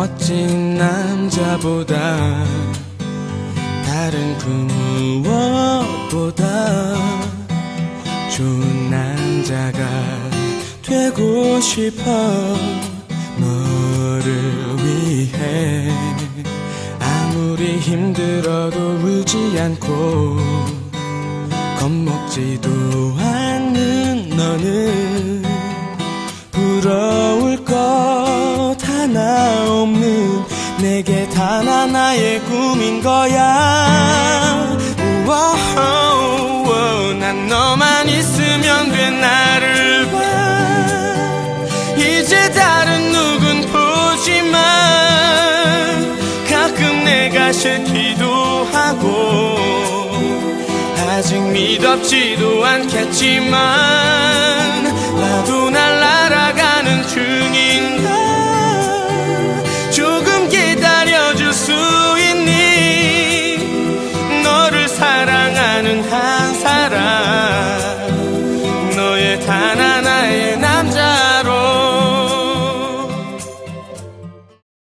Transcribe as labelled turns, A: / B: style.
A: 멋진 남자보다 다른 그 무엇보다 좋은 남자가 되고 싶어. 너를 위해 아무리 힘들어도 울지 않고 겁먹지도 않는 너는 부러울 것 하나 없는 내게 단 하나의 꿈인 거야. 우와, 난 너만 있으면 돼. 나를 봐. 이제 다른 누군 보지만 가끔 내가 싫기도 하고 아직 미덥지도 않겠지만 나도 날 알아가는 중이야.